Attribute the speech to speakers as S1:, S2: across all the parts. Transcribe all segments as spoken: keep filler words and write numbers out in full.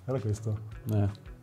S1: Guarda questo.
S2: Eh.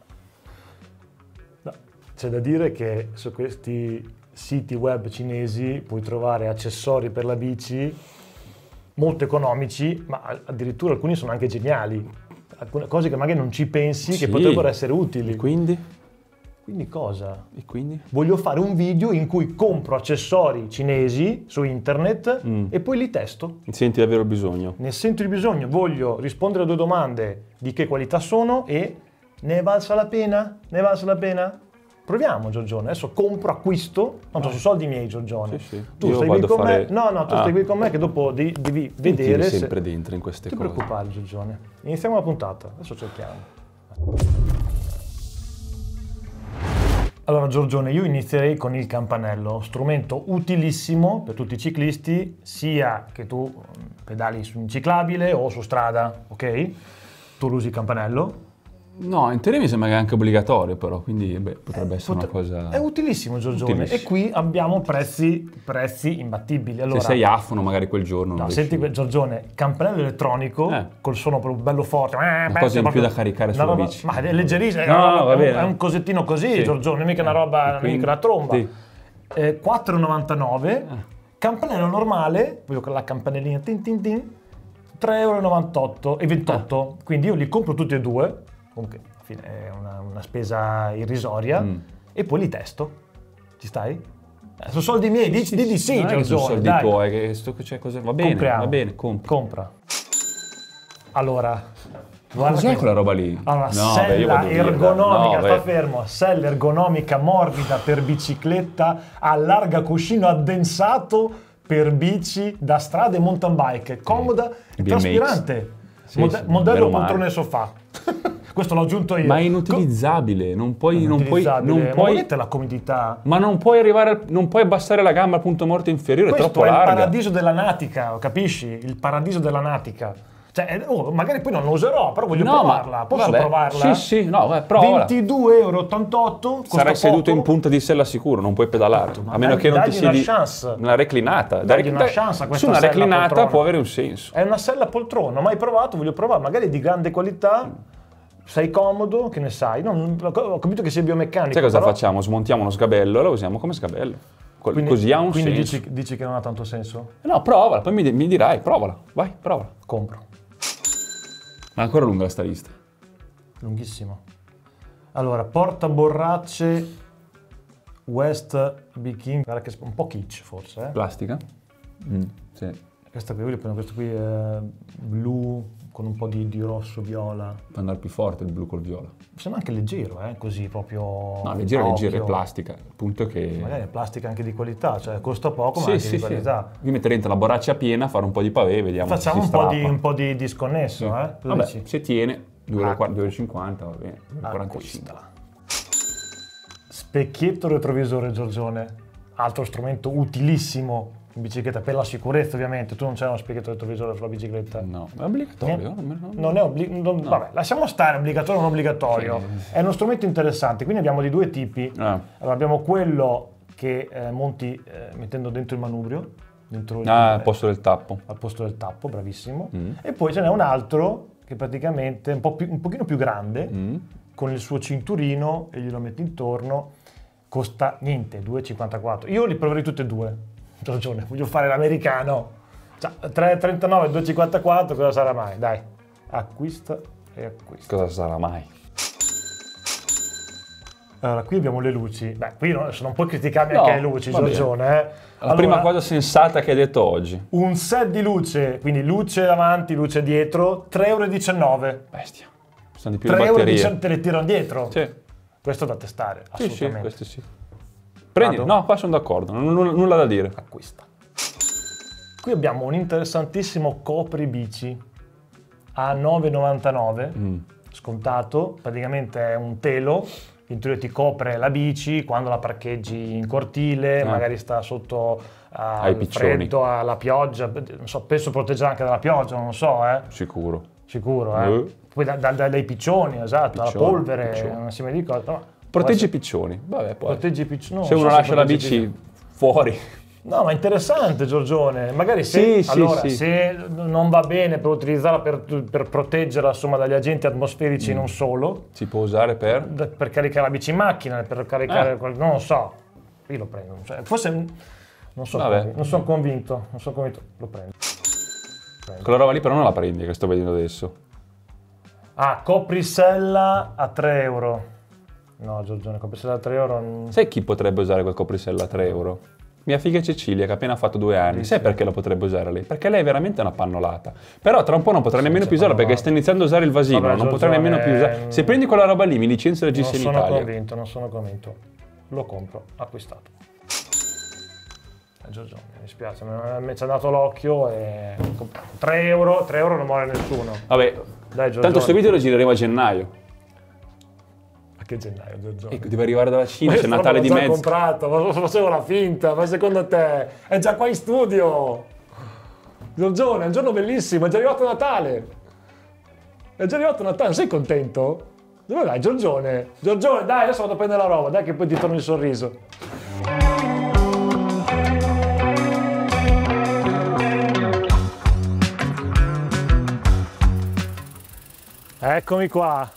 S1: No, c'è da dire che su questi siti web cinesi puoi trovare accessori per la bici molto economici, ma addirittura alcuni sono anche geniali. Alcune cose che magari non ci pensi
S2: Sì.
S1: che potrebbero essere utili.
S2: E quindi?
S1: Quindi cosa?
S2: E quindi?
S1: Voglio fare un video in cui compro accessori cinesi su internet
S2: Mm.
S1: e poi li testo.
S2: Ne senti davvero bisogno?
S1: Ne sento il bisogno, voglio rispondere a due domande di che qualità sono e ne è valsa la pena? Ne è valsa la pena? Proviamo, Giorgione. Adesso compro, acquisto. Tanto sono soldi miei, Giorgione.
S2: Sì, sì.
S1: Tu
S2: Io
S1: stai qui
S2: vado
S1: con
S2: a fare-
S1: me? No, no, tu
S2: Ah.
S1: stai qui con me che dopo devi, devi
S2: Ti
S1: vedere
S2: tiri
S1: se...
S2: sempre dentro in queste
S1: Non ti
S2: cose.
S1: preoccupare, Giorgione. Iniziamo la puntata. Adesso cerchiamo. Allora, Giorgione, io inizierei con il campanello, strumento utilissimo per tutti i ciclisti, sia che tu pedali su un ciclabile o su strada, ok? Tu usi il campanello.
S2: No, in teoria mi sembra che è anche obbligatorio però, quindi beh, potrebbe essere
S1: Pot-
S2: una cosa...
S1: È utilissimo, Giorgione.
S2: Utilissimo.
S1: E qui abbiamo prezzi, prezzi imbattibili. Allora,
S2: Se sei afono magari quel giorno non
S1: no,
S2: riesci-
S1: senti, que- Giorgione, campanello elettronico
S2: Eh.
S1: col suono proprio bello forte. Una
S2: cosa in più da caricare sulla bici.
S1: Ma è leggerissimo, è,
S2: No,
S1: una roba-
S2: no, va
S1: è un-
S2: bene.
S1: è un cosettino così,
S2: Sì.
S1: Giorgione, mica una roba,
S2: E
S1: mica
S2: quindi-
S1: una tromba.
S2: sì.
S1: Eh, quattro e novantanove,
S2: Ah.
S1: campanello normale, proprio con la campanellina tin tin tin, tre e novantotto e ventotto.
S2: Ah.
S1: Quindi io li compro tutti e due, comunque alla fine è una, una spesa irrisoria,
S2: Mm.
S1: e poi li testo. Ci stai? Eh, sono soldi miei, dici di, di sì,
S2: non è che sono
S1: Giorgione,
S2: soldi
S1: dai.
S2: tuoi, che sto, cioè, cosa... va bene,
S1: Compriamo.
S2: va bene, compra.
S1: Compra. Allora, guarda
S2: Cos'è
S1: questo.
S2: quella roba lì?
S1: Allora,
S2: No, beh, io
S1: sella
S2: vado via,
S1: ergonomica,
S2: no,
S1: sta
S2: beh.
S1: fermo, sella ergonomica morbida per bicicletta, allarga cuscino addensato per bici da strada e mountain bike, comoda e
S2: B M X.
S1: traspirante.
S2: Sì,
S1: Mode-
S2: sì,
S1: modello
S2: meno male.
S1: poltrone e sofà. Questo l'ho aggiunto io.
S2: Ma è inutilizzabile, non puoi... Non puoi, non
S1: Ma
S2: puoi
S1: volete la comodità?
S2: ma non puoi arrivare, al- non puoi abbassare la gamba al punto morto inferiore, è
S1: Questo
S2: troppo
S1: è il
S2: larga.
S1: paradiso della natica, capisci? Il paradiso della natica. Cioè, eh, oh, magari poi non lo userò, però voglio
S2: No,
S1: provarla.
S2: ma
S1: Posso
S2: vabbè.
S1: provarla?
S2: Sì, sì, no, vai, provala.
S1: ventidue e ottantotto euro. costa
S2: Sarai seduto
S1: poco.
S2: in punta di sella sicuro, non puoi pedalare.
S1: Ma
S2: a meno
S1: dai-
S2: che non ti
S1: dagli una
S2: siedi
S1: chance.
S2: nella reclinata.
S1: Dagli
S2: Da-
S1: una
S2: da-
S1: chance a questa
S2: su una
S1: sella
S2: reclinata
S1: poltrona.
S2: può avere un senso.
S1: È una sella poltrona, non ho mai provato, voglio provare, magari di grande qualità, sei comodo, che ne sai? No, non- ho capito che sei biomeccanico.
S2: Sai cosa
S1: però-
S2: facciamo? Smontiamo uno sgabello e lo usiamo come sgabello. Col-
S1: Quindi,
S2: Così ha un
S1: quindi
S2: senso.
S1: dici, dici che non ha tanto senso?
S2: No, provala, poi mi, mi dirai, provala. Vai, provala.
S1: Compro.
S2: Ma è ancora lunga sta lista.
S1: Lunghissimo. Allora, porta borracce West Bikini, guarda che un po' kitsch forse, eh?
S2: Plastica? Mm, sì.
S1: Questa qui, io prendo questo qui eh, blu con un po' di, di rosso, viola.
S2: Può andare più forte il blu col viola.
S1: Mi sembra anche leggero, eh? Così proprio...
S2: No, leggera,
S1: a
S2: leggera, è
S1: occhio.
S2: plastica. Il punto è che...
S1: Magari è plastica anche di qualità, cioè costa poco ma
S2: Sì,
S1: anche
S2: sì,
S1: di
S2: sì.
S1: qualità.
S2: Io metterei dentro la borraccia piena, fare un po' di pavé, vediamo
S1: Facciamo
S2: se
S1: un
S2: si
S1: po' di,
S2: strappa.
S1: un po' di, di sconnesso, eh? Cosa
S2: Vabbè,
S1: dici?
S2: se tiene, due
S1: Ah.
S2: euro e cinquanta, va bene, due euro e quarantacinque.
S1: Acquista. Specchietto retrovisore, Giorgione, altro strumento utilissimo in bicicletta per la sicurezza, ovviamente. Tu non c'è uno specchietto retrovisore sulla bicicletta?
S2: No, è obbligatorio.
S1: Eh?
S2: non- non-
S1: Non è obbligatorio, vabbè, lasciamo stare obbligatorio o non obbligatorio.
S2: Sì.
S1: È uno strumento interessante, quindi abbiamo di due tipi.
S2: Ah.
S1: Allora, abbiamo quello che eh, monti eh, mettendo dentro il manubrio, dentro il,
S2: Ah, al posto del tappo.
S1: al posto del tappo, bravissimo.
S2: Mm.
S1: E poi ce n'è un altro che praticamente è un, po' più, un pochino più grande,
S2: Mm.
S1: con il suo cinturino e glielo metti intorno, costa niente, due e cinquantaquattro. Io li proverei tutti e due, Giorgione, voglio fare l'americano. Cioè, tre e trentanove, due e cinquantaquattro, cosa sarà mai? Dai, acquista e acquista.
S2: Cosa sarà mai?
S1: Allora, qui abbiamo le luci. Beh, qui no, adesso non puoi criticarmi
S2: No,
S1: anche le luci,
S2: va bene.
S1: Giorgione. Eh.
S2: La
S1: Allora,
S2: prima cosa sensata che hai detto oggi.
S1: un set di luce, quindi luce davanti, luce dietro, tre e diciannove euro.
S2: Bestia. Sono di più le
S1: tre euro
S2: batterie.
S1: te le tirano dietro.
S2: Sì,
S1: Questo da testare,
S2: sì, sì,
S1: assolutamente.
S2: questo sì. Prendi,
S1: Vado?
S2: no, qua sono d'accordo, non- nulla, nulla da dire.
S1: Acquista. Qui abbiamo un interessantissimo copribici a nove e novantanove,
S2: Mm.
S1: scontato, praticamente è un telo, in teoria ti copre la bici quando la parcheggi in cortile,
S2: Ah.
S1: magari sta sotto ah,
S2: Ai
S1: al
S2: piccioni.
S1: freddo, alla pioggia, non so, penso protegge anche dalla pioggia, non lo so, eh.
S2: Sicuro.
S1: Sicuro, eh.
S2: Eh.
S1: Poi da- da- dai piccioni, esatto, alla
S2: Piccioni,
S1: polvere,
S2: piccioni.
S1: un insieme di cose. No,
S2: Protegge
S1: può
S2: i piccioni. Vabbè,
S1: essere-
S2: poi.
S1: protegge i piccioni. no,
S2: Se
S1: non
S2: uno
S1: so
S2: lascia la
S1: protegge i
S2: bici fuori,
S1: No, ma interessante Giorgione, magari se,
S2: Sì,
S1: allora,
S2: sì, sì.
S1: se non va bene per utilizzarla per, per proteggerla insomma, dagli agenti atmosferici
S2: Mm.
S1: non solo,
S2: Si può usare per?
S1: da- per caricare la bici in macchina, per caricare,
S2: Ah.
S1: qual- non lo so, io lo prendo, cioè, forse non sono
S2: Vabbè.
S1: convinto, non sono convinto, non sono convinto, lo prendo.
S2: Quella roba lì però non la prendi, che sto vedendo adesso.
S1: Ah, coprisella a tre euro. No Giorgione, coprisella a tre euro. non-
S2: Sai chi potrebbe usare quel coprisella a tre euro? Mia figlia Cecilia, che ha appena fatto due anni. Sai perché lo potrebbe usare lei? Perché lei è veramente una pannolata. Però tra un po' non potrà nemmeno più usarla perché sta iniziando a usare il vasino,
S1: Vabbè,
S2: non potrà
S1: Giorgione,
S2: nemmeno più usare. Se prendi quella roba lì, mi licenzio la
S1: Non
S2: G S in
S1: sono
S2: Italia.
S1: convinto, non sono convinto. Lo compro, acquistato. Eh, Giorgione, mi dispiace, mi ci è andato l'occhio e ho comprato. tre euro, tre euro non muore nessuno.
S2: Vabbè,
S1: Dai Giorgione.
S2: tanto sto video lo gireremo a gennaio.
S1: A che gennaio Giorgione?
S2: Ecco, deve arrivare dalla Cina,
S1: Ma
S2: c'è
S1: io
S2: Natale
S1: l'ho
S2: di
S1: già
S2: mezzo.
S1: comprato, ma facevo la finta, ma secondo te è già qua in studio? Giorgione, è un giorno bellissimo, è già arrivato Natale. È già arrivato Natale, non sei contento? Dove vai Giorgione? Giorgione, dai, adesso vado a prendere la roba, dai che poi ti torno il sorriso. Eccomi qua.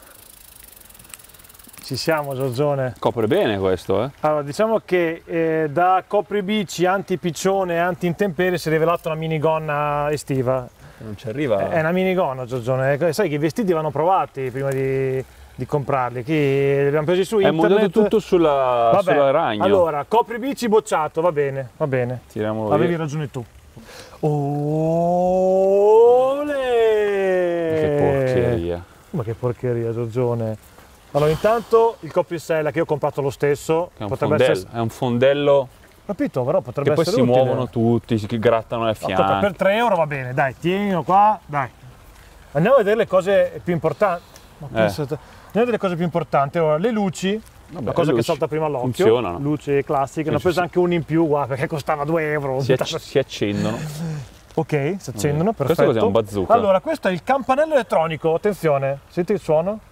S1: Ci siamo Giorgione.
S2: Copre bene questo, eh?
S1: Allora, diciamo che eh, da copribici, anti-piccione e anti-intemperie si è rivelata una minigonna estiva.
S2: Non ci arriva.
S1: È una minigonna Giorgione, Eh, sai che i vestiti vanno provati prima di, di comprarli, qui li abbiamo presi su
S2: È
S1: internet.
S2: montato tutto sulla,
S1: Vabbè,
S2: sulla ragno.
S1: allora, copribici bocciato, va bene, va bene.
S2: Tiriamolo
S1: Avevi
S2: via.
S1: ragione tu. Olè!
S2: Che porcheria.
S1: Ma che porcheria Giorgione. Allora intanto il coprisella che io ho comprato lo stesso,
S2: È un,
S1: potrebbe
S2: fondello,
S1: essere...
S2: è un fondello
S1: Capito, però potrebbe
S2: che poi
S1: essere
S2: si
S1: utile.
S2: muovono tutti, si grattano le
S1: Ascolta,
S2: fianche.
S1: per tre euro va bene, dai, tienilo qua, dai. Andiamo a vedere le cose più importanti. Ma
S2: Eh.
S1: pensate, andiamo a vedere le cose più importanti. Allora, le luci,
S2: Vabbè,
S1: la cosa
S2: le
S1: che
S2: luci
S1: salta prima all'occhio.
S2: funzionano.
S1: Luci classiche, ne ho
S2: Sì,
S1: preso
S2: sì.
S1: anche una in più, guarda, perché costava due euro.
S2: Si, acc- si accendono.
S1: Ok, si accendono,
S2: Questo
S1: perfetto.
S2: cos'è, un bazooka?
S1: Allora, questo è il campanello elettronico, attenzione, senti il suono?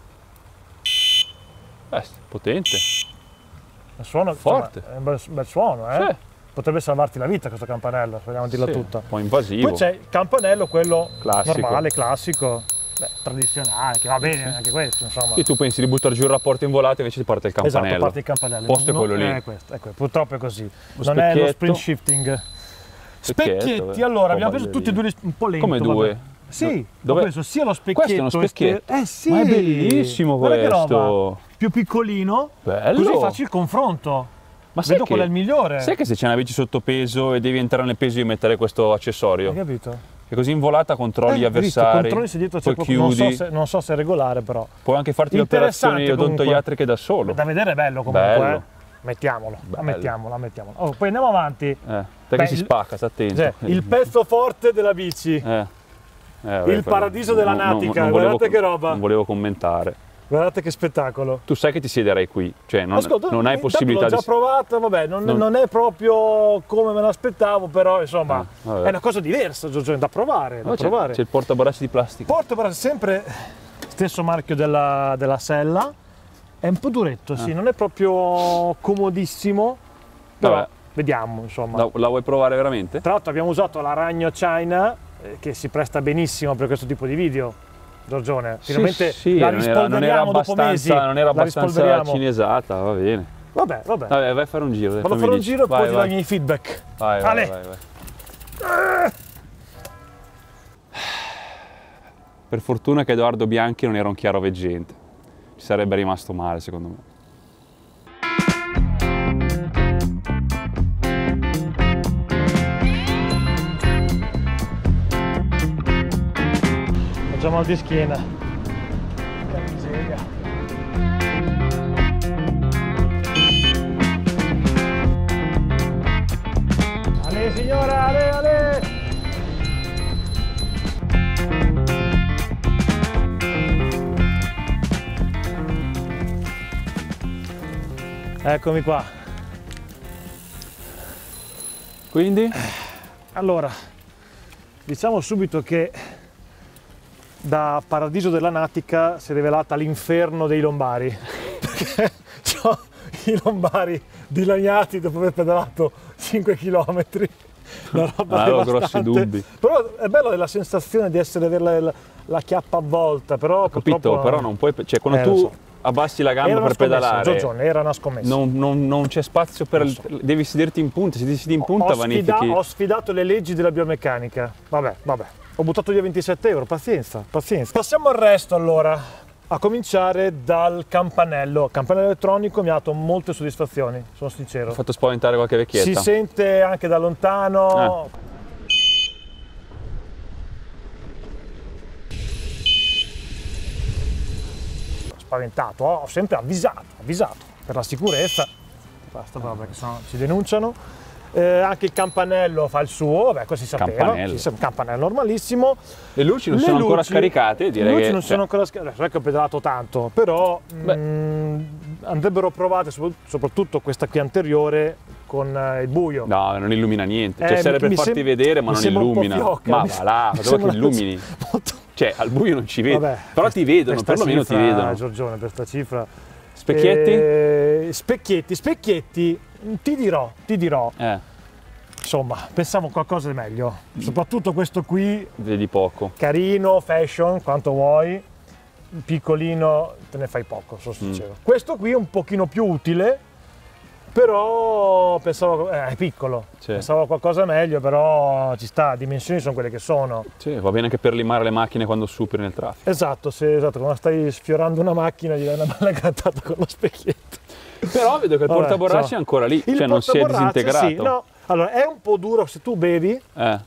S2: Eh, potente.
S1: Il suono,
S2: Forte.
S1: insomma, è un bel, bel suono, eh?
S2: Sì.
S1: Potrebbe salvarti la vita questo campanello, vogliamo dirla
S2: Sì,
S1: tutta.
S2: un po' invasivo.
S1: Poi c'è il campanello, quello
S2: Classico.
S1: normale, classico, beh, tradizionale, che va bene anche questo, insomma.
S2: E tu pensi di buttare giù il rapporto in volata, invece ti parte il campanello.
S1: Esatto, parte il campanello.
S2: Il posto è
S1: No,
S2: quello lì.
S1: È questo, è questo. Purtroppo è così.
S2: Lo
S1: non è lo
S2: specchietto.
S1: sprint shifting.
S2: Specchietto,
S1: Specchietti,
S2: eh.
S1: allora,
S2: Un po'
S1: abbiamo preso tutti e due
S2: ballerino.
S1: un po' lento.
S2: Come due?
S1: vabbè. Sì,
S2: Dove-
S1: ho preso sia lo specchietto.
S2: Questo è uno specchietto?
S1: ester- Eh sì.
S2: Ma è bellissimo
S1: Guarda che
S2: questo.
S1: roba. Più piccolino.
S2: Bello.
S1: Così faccio il confronto.
S2: Ma sai
S1: Vedo
S2: che,
S1: qual è il migliore.
S2: Sai che se c'è una bici sottopeso e devi entrare nel peso devi mettere questo accessorio?
S1: Hai capito?
S2: E così in volata controlli gli
S1: Eh, visto,
S2: avversari,
S1: controlli se dietro c'è
S2: poi
S1: qualcuno. Non
S2: chiudi,
S1: so, se, non so se è regolare però.
S2: puoi anche farti le
S1: Interessante
S2: operazioni
S1: comunque.
S2: odontoiatriche da solo.
S1: Da vedere è bello comunque.
S2: Bello.
S1: Eh. Mettiamolo,
S2: Bello.
S1: ammettiamolo, ammettiamolo. Oh, poi andiamo avanti.
S2: Eh, te
S1: Beh,
S2: che si
S1: il-
S2: spacca, sta attento.
S1: Cioè, il pezzo forte della bici.
S2: Eh. Eh, vabbè,
S1: Il
S2: però
S1: paradiso della
S2: non- non-
S1: natica,
S2: non volevo-
S1: guardate che roba.
S2: Non volevo commentare.
S1: Guardate che spettacolo.
S2: Tu sai che ti siederai qui, cioè non,
S1: Ascolta,
S2: non hai
S1: intanto
S2: possibilità
S1: l'ho già
S2: di...
S1: provato, vabbè, non,
S2: Non-
S1: non è proprio come me l'aspettavo, però insomma
S2: Ah, vabbè.
S1: è una cosa diversa, Giorgio, da provare, da
S2: No, c'è,
S1: provare.
S2: c'è il portaborracci di plastica.
S1: Porto però sempre stesso marchio della, della sella, è un po' duretto, sì, non è proprio comodissimo, però
S2: Vabbè.
S1: vediamo, insomma.
S2: La, la vuoi provare veramente?
S1: Tra l'altro abbiamo usato la Ragno China, eh, che si presta benissimo per questo tipo di video. Giorgione, finalmente
S2: sì, sì,
S1: la
S2: non era, non era
S1: rispolveriamo dopo mesi.
S2: abbastanza, non era
S1: la
S2: abbastanza
S1: rispolveriamo.
S2: cinesata, va bene.
S1: Vabbè, vabbè.
S2: Vabbè, vai a fare un giro. dai,
S1: Vado a
S2: poi
S1: fare
S2: mi
S1: un
S2: dici.
S1: giro e poi
S2: vai,
S1: ti do
S2: vai.
S1: i miei feedback.
S2: Vai, vai,
S1: Ale.
S2: vai, vai. Per fortuna che Edoardo Bianchi non era un chiaroveggente. Ci sarebbe rimasto male, secondo me.
S1: Facciamo mal di schiena. Che miseria. Ale signora, ale, ale! Eccomi qua.
S2: Quindi?
S1: Allora, diciamo subito che da Paradiso della Natica si è rivelata l'inferno dei lombari. Perché c'ho i lombari dilaniati dopo aver pedalato cinque chilometri. Una roba
S2: avevo grossi dubbi.
S1: Però è bello la sensazione di essere avere la, la, la chiappa avvolta, però
S2: capito, però non puoi, cioè quando
S1: eh,
S2: tu
S1: so.
S2: abbassi la gamba
S1: era
S2: per pedalare,
S1: Giorgione, era una scommessa.
S2: Non, non, non c'è spazio per
S1: so.
S2: devi sederti in punta, se ti siedi in punta
S1: ho,
S2: vanifichi.
S1: Sfida, ho sfidato le leggi della biomeccanica. Vabbè, vabbè. Ho buttato via ventisette euro, pazienza, pazienza. Passiamo al resto allora. A cominciare dal campanello. Campanello elettronico mi ha dato molte soddisfazioni, sono sincero.
S2: Ho fatto spaventare qualche vecchietta.
S1: Si sente anche da lontano.
S2: Eh.
S1: Spaventato, ho sempre avvisato, avvisato per la sicurezza. Basta, perché sennò ci denunciano. Eh, anche il campanello fa il suo, vabbè, questo si sapeva,
S2: Campanello.
S1: un campanello normalissimo.
S2: Le luci non
S1: Le
S2: sono ancora
S1: luci-
S2: scaricate, direi
S1: Le luci
S2: che
S1: non
S2: cioè,
S1: sono ancora scaricate, non è che ho pedalato tanto, però mh, andrebbero provate sopra- soprattutto questa qui anteriore con eh, il buio.
S2: no, non illumina niente.
S1: Eh,
S2: Cioè, serve per
S1: mi
S2: farti
S1: sem-
S2: vedere, ma
S1: mi
S2: non
S1: sembra un po'
S2: illumina.
S1: fiocca,
S2: Ma
S1: mi-
S2: va là,
S1: mi
S2: ma dove
S1: sembra
S2: che illumini?
S1: molto-
S2: Cioè, al buio non ci vedi.
S1: Vabbè,
S2: Però ti vedono,
S1: questa
S2: perlomeno ti
S1: cifra,
S2: vedono.
S1: Giorgione, per sta cifra.
S2: Specchietti?
S1: Eh, specchietti, specchietti, ti dirò, ti dirò.
S2: Eh,
S1: Insomma, pensavo qualcosa di meglio. Soprattutto questo qui,
S2: vedi poco.
S1: carino, fashion, quanto vuoi. Piccolino, te ne fai poco, sono sincero.
S2: Mm.
S1: Questo qui è un pochino più utile, però pensavo, eh, è piccolo.
S2: Sì.
S1: Pensavo a qualcosa meglio, però ci sta, dimensioni sono quelle che sono.
S2: Sì, va bene anche per limare le macchine quando superi nel traffico.
S1: Esatto, sì, esatto, quando stai sfiorando una macchina gli dai una bella grattata con lo specchietto.
S2: Però vedo che il
S1: Vabbè,
S2: portaborracce
S1: so.
S2: è ancora lì,
S1: Il
S2: cioè non si è
S1: portaborracce,
S2: disintegrato.
S1: sì, no. Allora, è un po' duro se tu bevi,
S2: Eh,
S1: vai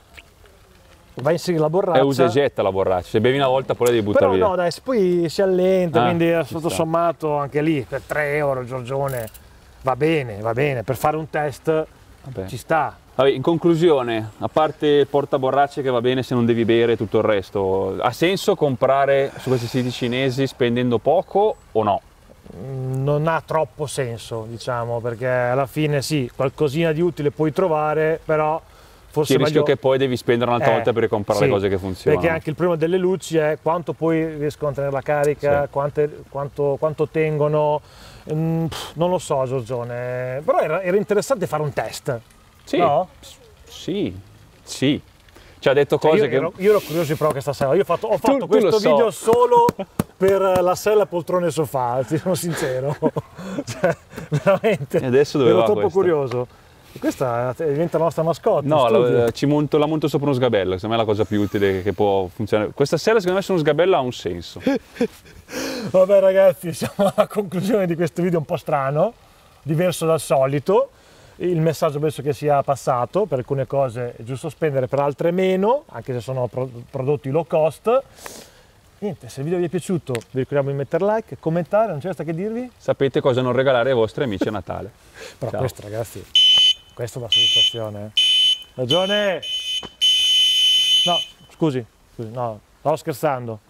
S1: a inserire la borraccia.
S2: è usa e getta la borraccia. Se bevi una volta poi la devi buttare
S1: Però
S2: via.
S1: no, dai, poi si allenta,
S2: Ah,
S1: quindi
S2: ci
S1: tutto
S2: sta.
S1: sommato anche lì per tre euro Giorgione va bene, va bene, per fare un test
S2: Vabbè.
S1: ci sta.
S2: Vabbè, in conclusione, a parte il portaborracce che va bene se non devi bere e tutto il resto, ha senso comprare su questi siti cinesi spendendo poco o no?
S1: Non ha troppo senso, diciamo, perché alla fine sì, qualcosina di utile puoi trovare, però forse
S2: Il rischio
S1: meglio...
S2: che poi devi spendere un'altra
S1: Eh,
S2: volta per ricomprare
S1: sì,
S2: le cose che funzionano.
S1: Perché anche il problema delle luci è quanto poi riescono a tenere la carica,
S2: Sì.
S1: quante- quanto, quanto tengono, Mm, pff, non lo so Giorgione, però era, era interessante fare un test,
S2: Sì,
S1: no?
S2: sì, sì. Ci ha detto
S1: Cioè,
S2: cose
S1: io,
S2: che...
S1: ero, io ero curioso di provare questa sera, io ho fatto, ho fatto
S2: tu
S1: questo
S2: lo so.
S1: video solo per la sella, poltrone e sofà, ti sono sincero, cioè, veramente,
S2: E adesso dove
S1: ero
S2: va
S1: troppo
S2: questa?
S1: curioso. Questa diventa la nostra mascotte. in
S2: No,
S1: studio.
S2: la, ci monto, la monto sopra uno sgabello, secondo me è la cosa più utile che può funzionare. Questa sera secondo me su uno sgabello ha un senso.
S1: Vabbè ragazzi, siamo alla conclusione di questo video un po' strano, diverso dal solito. Il messaggio penso che sia passato, per alcune cose è giusto spendere, per altre meno, anche se sono pro- prodotti low cost. Niente, se il video vi è piaciuto vi ricordiamo di mettere like, commentare, non c'è resta che dirvi.
S2: Sapete cosa non regalare ai vostri amici a Natale.
S1: Però
S2: Ciao.
S1: questo ragazzi, questa è una soddisfazione. eh. Ragione! No, scusi, scusi, no, stavo scherzando.